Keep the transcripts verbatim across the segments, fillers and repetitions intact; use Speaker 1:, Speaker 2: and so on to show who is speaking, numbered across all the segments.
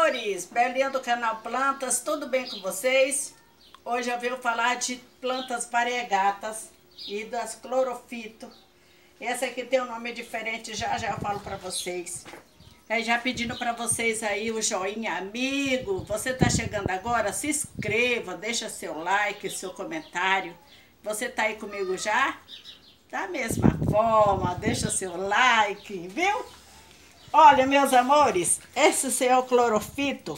Speaker 1: amores, Belinha do canal Plantas, tudo bem com vocês? Hoje eu venho falar de plantas variegatas e das clorofito. Essa aqui tem um nome diferente, já já eu falo para vocês. É, já pedindo para vocês aí o joinha, amigo. Você tá chegando agora? Se inscreva, deixa seu like, seu comentário. Você tá aí comigo já? Da mesma forma, deixa seu like, viu? Olha, meus amores, esse é o clorofito.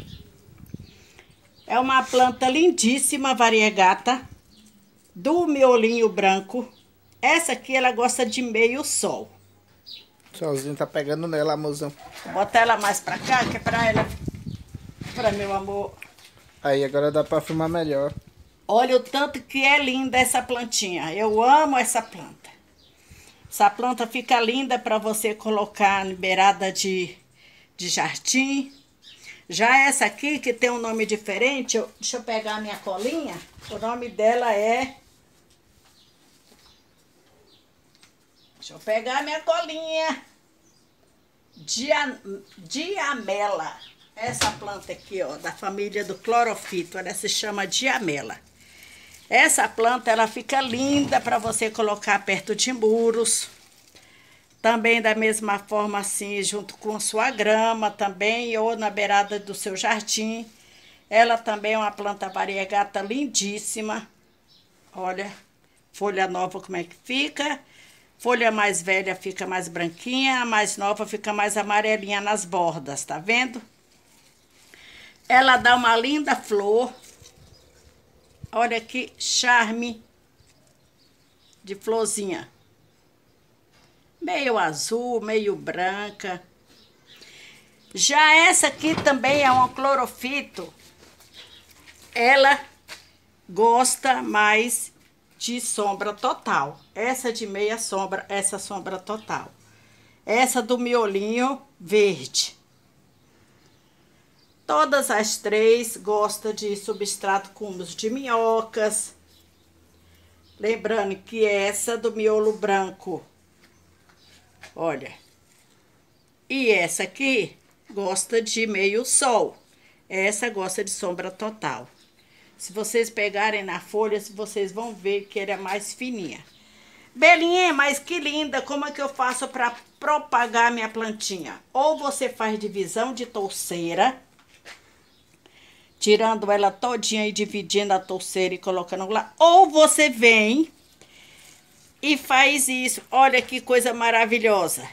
Speaker 1: É uma planta lindíssima, variegata, do miolinho branco. Essa aqui, ela gosta de meio sol.
Speaker 2: Solzinho tá pegando nela, amorzão.
Speaker 1: Vou botar ela mais pra cá, que é pra ela, pra meu amor.
Speaker 2: Aí, agora dá pra filmar melhor.
Speaker 1: Olha o tanto que é linda essa plantinha. Eu amo essa planta. Essa planta fica linda para você colocar na beirada de, de jardim. Já essa aqui, que tem um nome diferente, eu, deixa eu pegar a minha colinha. O nome dela é... Deixa eu pegar a minha colinha. Dia, diamela. Essa planta aqui, ó, da família do clorofito, ela se chama diamela. Essa planta, ela fica linda para você colocar perto de muros. Também da mesma forma assim, junto com sua grama também, ou na beirada do seu jardim. Ela também é uma planta variegata lindíssima. Olha, folha nova como é que fica. Folha mais velha fica mais branquinha, a mais nova fica mais amarelinha nas bordas, tá vendo? Ela dá uma linda flor. Olha que charme de florzinha. Meio azul, meio branca. Já essa aqui também é um clorofito. Ela gosta mais de sombra total. Essa de meia sombra, essa sombra total. Essa do miolinho verde. Todas as três gostam de substrato com humus de minhocas. Lembrando que essa do miolo branco, olha. E essa aqui gosta de meio sol. Essa gosta de sombra total. Se vocês pegarem na folha, vocês vão ver que ela é mais fininha. Belinha, mas que linda! Como é que eu faço para propagar minha plantinha? Ou você faz divisão de touceira, tirando ela todinha e dividindo a touceira e colocando lá. Ou você vem e faz isso. Olha que coisa maravilhosa.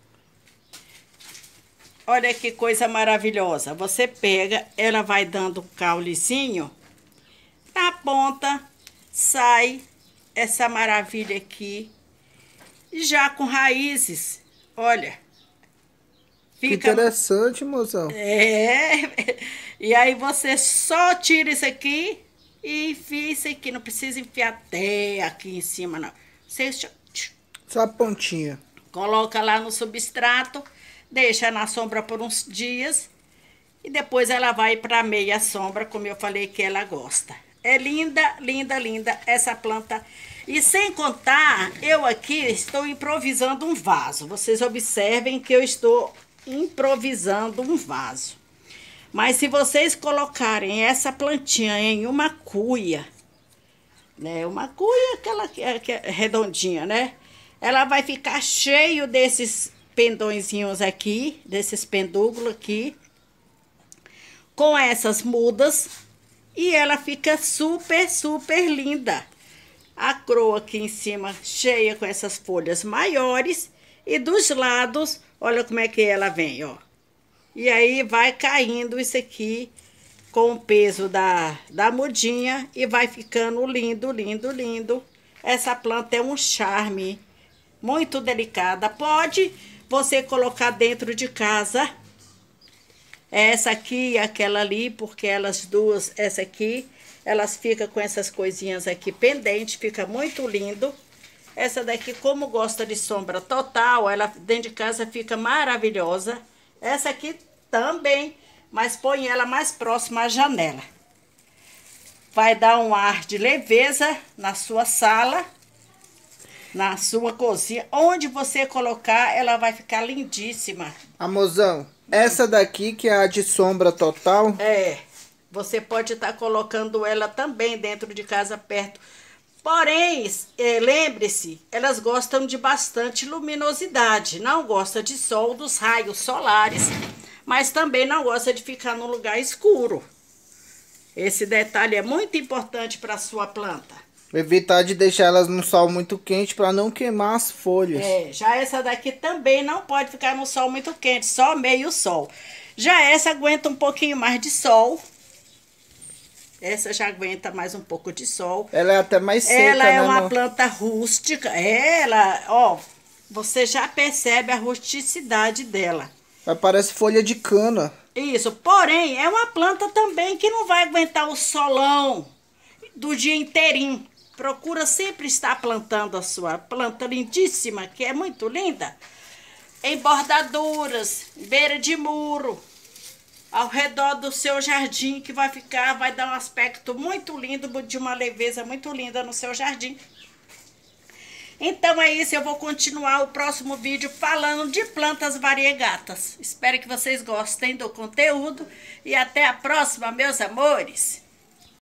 Speaker 1: Olha que coisa maravilhosa. Você pega, ela vai dando um caulezinho. Na ponta sai essa maravilha aqui. Já com raízes. Olha.
Speaker 2: Fica... Que interessante, mozão.
Speaker 1: É. E aí você só tira isso aqui e enfia isso aqui. Não precisa enfiar até aqui em cima, não. Você
Speaker 2: só a pontinha.
Speaker 1: Coloca lá no substrato, deixa na sombra por uns dias e depois ela vai para meia sombra, como eu falei que ela gosta. É linda, linda, linda essa planta. E sem contar, eu aqui estou improvisando um vaso. Vocês observem que eu estou improvisando um vaso. Mas se vocês colocarem essa plantinha em uma cuia, né? Uma cuia aquela que é, que é redondinha, né? Ela vai ficar cheio desses pendõezinhos aqui, desses pendúculos aqui, com essas mudas, e ela fica super, super linda. A coroa aqui em cima cheia com essas folhas maiores e dos lados, olha como é que ela vem, ó. E aí vai caindo isso aqui com o peso da, da mudinha e vai ficando lindo, lindo, lindo. Essa planta é um charme, muito delicada. Pode você colocar dentro de casa. Essa aqui e aquela ali, porque elas duas, essa aqui, elas ficam com essas coisinhas aqui pendentes, fica muito lindo. Essa daqui, como gosta de sombra total, ela dentro de casa fica maravilhosa. Essa aqui também, mas põe ela mais próxima à janela. Vai dar um ar de leveza na sua sala. na sua cozinha. Onde você colocar, ela vai ficar lindíssima.
Speaker 2: Amorzão, essa daqui que é a de sombra total.
Speaker 1: É, você pode estar colocando ela também dentro de casa perto. Porém, eh, lembre-se, elas gostam de bastante luminosidade. Não gosta de sol, dos raios solares, mas também não gosta de ficar num lugar escuro. Esse detalhe é muito importante para a sua planta.
Speaker 2: Evitar de deixar elas no sol muito quente para não queimar as folhas.
Speaker 1: É, já essa daqui também não pode ficar no sol muito quente, só meio sol. Já essa aguenta um pouquinho mais de sol. Essa já aguenta mais um pouco de sol.
Speaker 2: Ela é até mais seca,
Speaker 1: Ela é
Speaker 2: né,
Speaker 1: uma
Speaker 2: amor?
Speaker 1: planta rústica. Ela, ó, você já percebe a rusticidade dela.
Speaker 2: Ela parece folha de cana.
Speaker 1: Isso, porém, é uma planta também que não vai aguentar o solão do dia inteirinho. Procura sempre estar plantando a sua planta lindíssima, que é muito linda, em bordaduras, beira de muro, ao redor do seu jardim, que vai ficar, vai dar um aspecto muito lindo, de uma leveza muito linda no seu jardim. Então é isso, eu vou continuar o próximo vídeo falando de plantas variegatas. Espero que vocês gostem do conteúdo e até a próxima, meus amores!